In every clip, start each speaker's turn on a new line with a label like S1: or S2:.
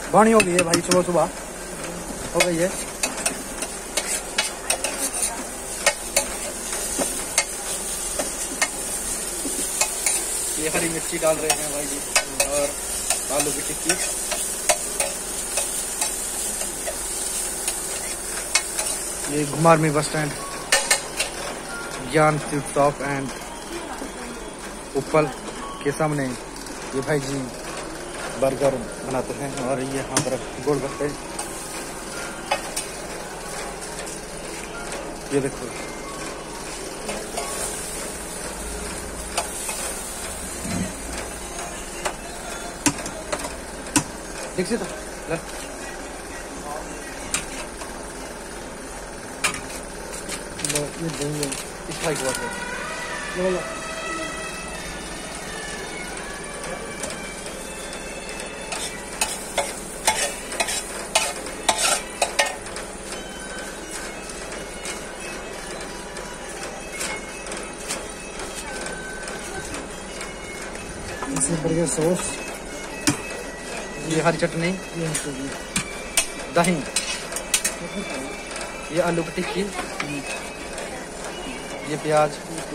S1: बाणी हो गई है भाई, सुबह सुबह हो गई है। ये हरी मिर्ची डाल रहे हैं भाई जी और आलू की टिक्की। ये घुमारवी बस स्टैंड, ज्ञान स्वीट शॉप एंड उपल के सामने ये भाई जी बर्गर बनाते हैं और ये यहाँ पर गोलगप्पे। ये देखो दीक्षित ये देंगे इस भाई को बर्गर सॉस, ये हरी चटनी, दही, ये आलू की टिक्की, ये प्याज,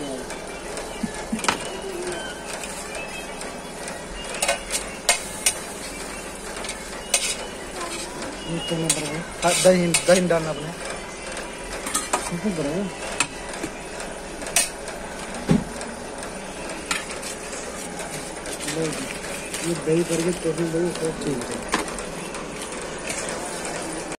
S1: दही दही डालना अपने। ये दही बर्गर, कॉफी बर्गर सब ठीक है।